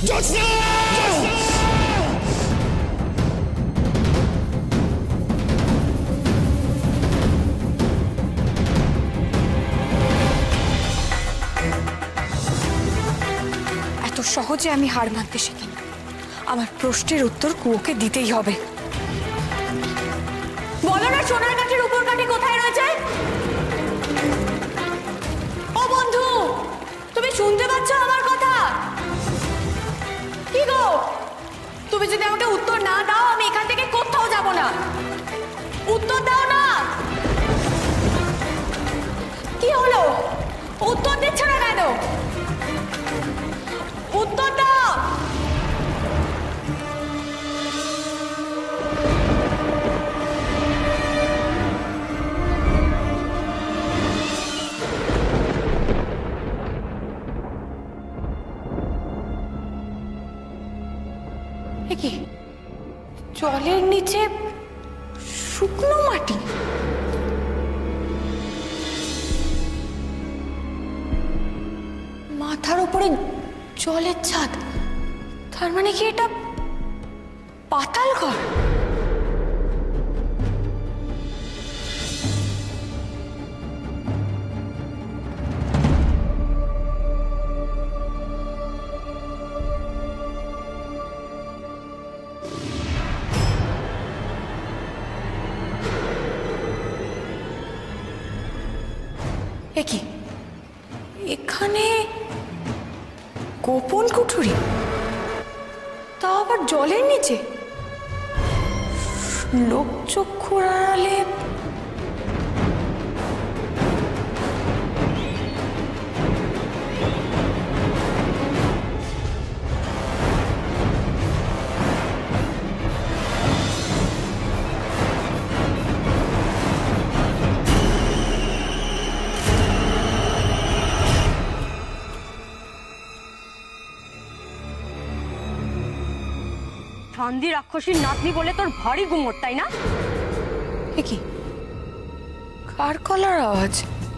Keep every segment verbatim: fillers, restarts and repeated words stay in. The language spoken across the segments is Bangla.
জ্যোৎস্না! এত সহজে আমি হার মানতে শিখিনি। আমার প্রশ্নের উত্তর কুয়োকে দিতেই হবে। বলো না, সোনার কাঠির উপর কাঠি কোথায় রয়েছে? ও বন্ধু, তুমি শুনতে পাচ্ছ আমার কথা? কি গো, তুমি যদি আমাকে উত্তর না দাও আমি এখান থেকে কোথাও যাব না। উত্তর দাও না। কি হলো, উত্তর দিচ্ছ না কেন? উত্তর দাও। কি জলের নিচে শুকনো মাটি? মাথার উপরে জলের ছাদ, তার মানে কি এটা পাতাল ঘর? কি এখানে গোপন কুঠুরি, তা আবার জলের নিচে? লোক চক্ষু আড়ালে ঠান্দি রাক্ষসীর নাতনি বলে তোর ভারী গুমট, তাই না? কি কার গলার আওয়াজ?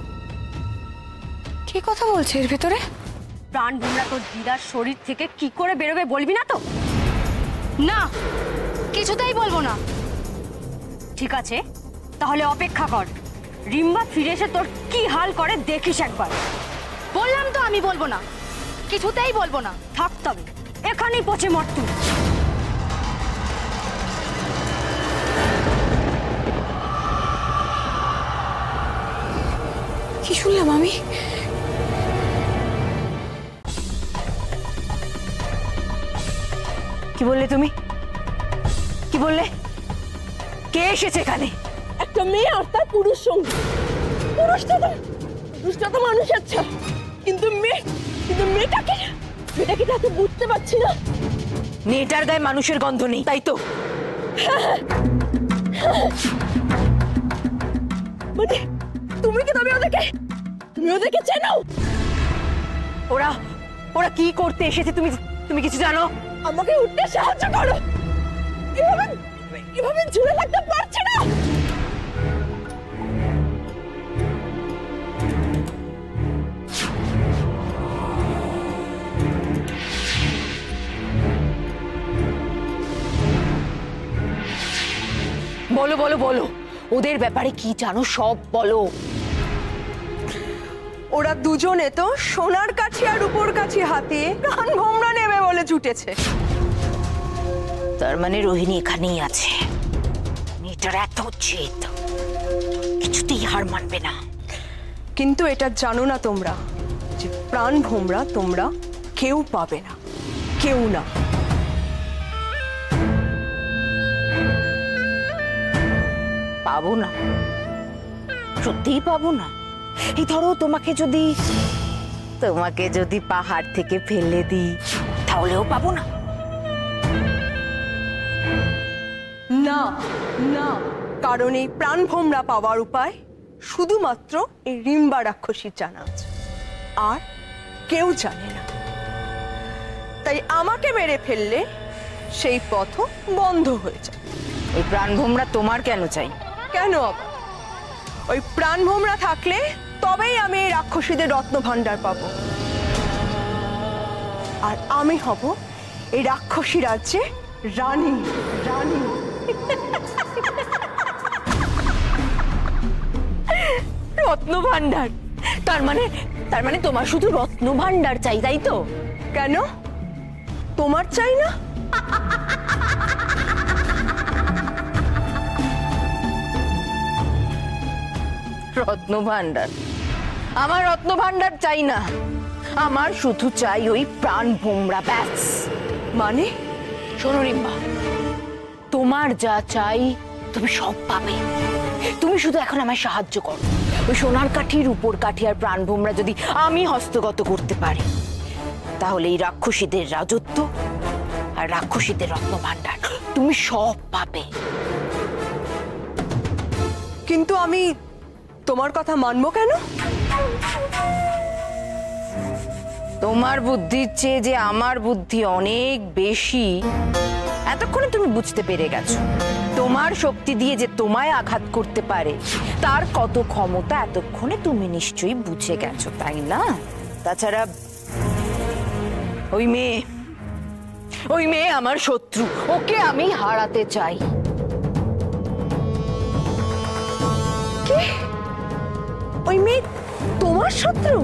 কে কথা বলছে এর ভেতরে? প্রাণ ভোমরা তোর দিদার শরীর থেকে কি করে বেরোবে বলবি না তো? না, কিছুতেই বলবো না। ঠিক আছে, তাহলে অপেক্ষা কর। রিম্বা ফিরে এসে তোর কি হাল করে দেখিস একবার। বললাম তো আমি বলবো না, কিছুতেই বলবো না। থাক তবে, এখানেই পচে মর তুই। কি শুনলাম আমি? কি বললে তুমি? কি বললে? কে এসেছে এখানে? একটা মেয়ে আর তার পুরুষ সঙ্গী। পুরুষটা তো পুরুষটা তো মানুষ, আচ্ছা, কিন্তু মেয়ে কিন্তু মেয়েটাকে মেয়েটাকে তাতে বুঝতে পারছি না। মেয়েটার গায়ে মানুষের গন্ধ নেই, তাই তো? মানে তুমি কি তবে ওদেরকে তুমি ওদেরকে চেনো? ওরা ওরা কি করতে এসেছে তুমি তুমি কিছু জানো? আমাকে উঠতে সাহায্য করো। এভাবে এভাবে ঝুলে থাকতে পারছি না। বলো বলো বলো, ওদের ব্যাপারে কি জানো সব বলো। ওরা দুজনে তো সোনার কাঠি আর রূপোর কাঠি হাতিয়ে প্রাণ ভোমরা নেবে বলে ছুটেছে। তার মানে রোহিণী এখানেই আছে। মেয়েটার এত জেদ, কিছুতেই হার মানবে না। কিন্তু এটা জানো না তোমরা যে প্রাণ ভোমরা তোমরা কেউ পাবে না, কেউ না। পাবো না? সত্যিই পাবো না? এই ধরো তোমাকে যদি তোমাকে যদি পাহাড় থেকে ফেলে দিই, তাহলেও পাবো না? না না, কারণ এই প্রাণ ভোমরা পাওয়ার উপায় শুধুমাত্র এই রিম্বা রাক্ষসীর জানা আছে, আর কেউ জানে না। তাই আমাকে মেরে ফেললে সেই পথ বন্ধ হয়ে যায়। এই প্রাণ ভোমরা তোমার কেন চাই? কেন আবার? ওই প্রাণ ভোমরা থাকলে তবেই আমি এই রাক্ষসীদের রত্ন ভাণ্ডার পাবো, আর আমি হব এই রাক্ষসী রাজ্যে রানী রানী রত্ন ভান্ডার, তার মানে তার মানে তোমার শুধু রত্ন ভান্ডার চাই, তাই তো? কেন তোমার চাই না? রত্ন ভান্ডার? আমার রত্ন ভান্ডার চাই না, আমার শুধু চাই ওই প্রাণ ভোমরা, ব্যাস। মানে? শোনো রিম্বা, তোমার যা চাই তুমি সব পাবে। তুমি শুধু এখন আমায় সাহায্য করো। ওই সোনার কাঠির উপর কাঠি আর প্রাণ ভোমরা যদি আমি হস্তগত করতে পারি, তাহলে এই রাক্ষসীদের রাজত্ব আর রাক্ষসীদের রত্ন ভান্ডার তুমি সব পাবে। কিন্তু আমি তোমার কথা মানবো কেন? তোমার বুদ্ধির চেয়ে যে আমার বুদ্ধি অনেক বেশি, এতক্ষণে তুমি বুঝতে পেরে গেছো। তোমার শক্তি দিয়ে যে তোমায় আঘাত করতে পারে তার কত ক্ষমতা এতক্ষণে তুমি নিশ্চয়ই বুঝে গেছো, তাই না? তাছাড়া ওই মেয়ে ওই মেয়ে আমার শত্রু, ওকে আমি হারাতে চাই। কি? ওই মেয়ে তোমার শত্রু?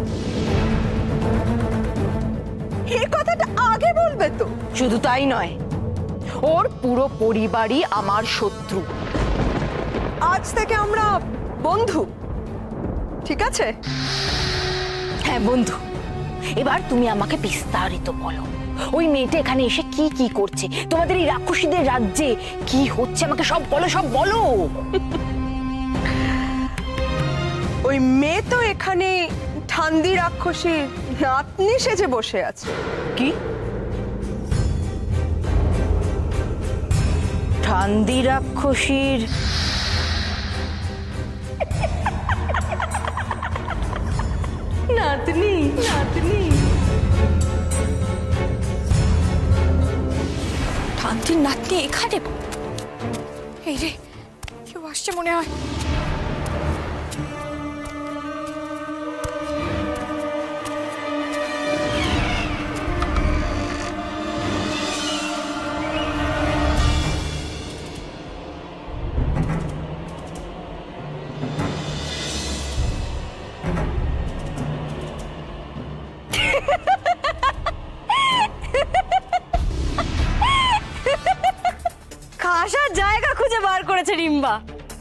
এই কথাটা আগে বলবে তো। শুধু তাই নয়, ওর পুরো পরিবারই আমার শত্রু। আজ থেকে আমরা বন্ধু, ঠিক আছে? হ্যাঁ বন্ধু। এবার তুমি আমাকে বিস্তারিত বলো, ওই মেয়েটা এখানে এসে কি কি করছে, তোমাদের এই রাক্ষসীদের রাজ্যে কি হচ্ছে, আমাকে সব বলো, সব বলো। ওই মেয়ে তো এখানে ঠান্দি রাক্ষসী নাতনি সেজে বসে আছে। কি? ঠান্দি রাক্ষসীর নাতনি? নাতনি? ঠান্তির নাতনি এখানে? এই রে, কেউ আসছে মনে হয়। খাসার জায়গা খুঁজে বার করেছে রিম্বা।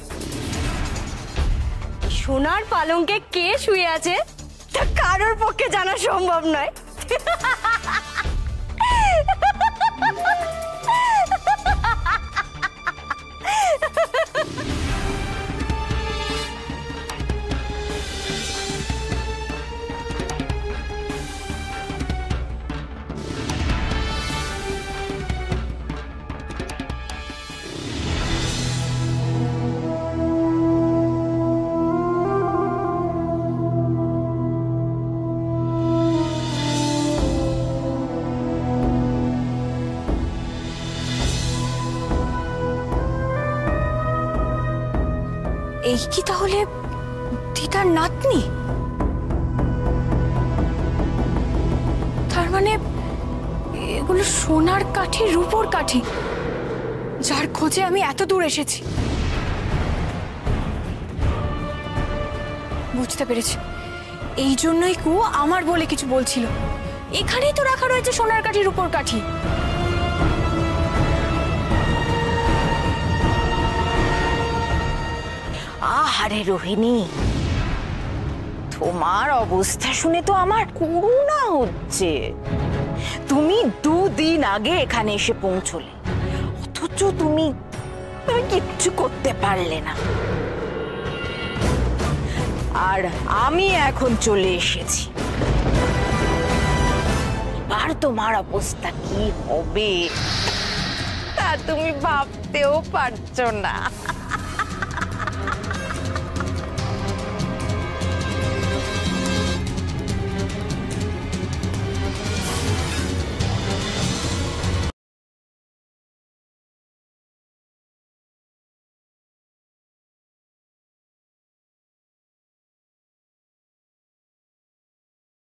সোনার পালঙ্কে কে শুয়ে আছে তা কারোর পক্ষে জানা সম্ভব নয়। এই কি তাহলে দিদার নাতনি? তার মানে এগুলো সোনার কাঠি, রূপোর কাঠি, যার খোঁজে আমি এত দূর এসেছি। বুঝতে পেরেছি, এই জন্যই কু আমার বলে কিছু বলছিল। এখানেই তো রাখা রয়েছে সোনার কাঠি, রূপোর কাঠি। আহারে রোহিণী, তোমার অবস্থা শুনে তো আমার করুণা হচ্ছে। তুমি দুদিন আগে এখানে এসে পৌঁছলে, অথচ তুমি তুমি কিচ্ছু করতে পারলে না। আর আমি এখন চলে এসেছি, এবার তোমার অবস্থা কি হবে তা তুমি ভাবতেও পারছো না।